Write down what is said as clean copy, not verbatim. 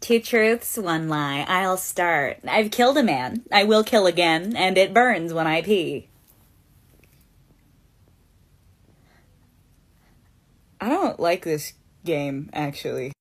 Two truths, one lie. I'll start. I've killed a man. I will kill again, and it burns when I pee. I don't like this game, actually.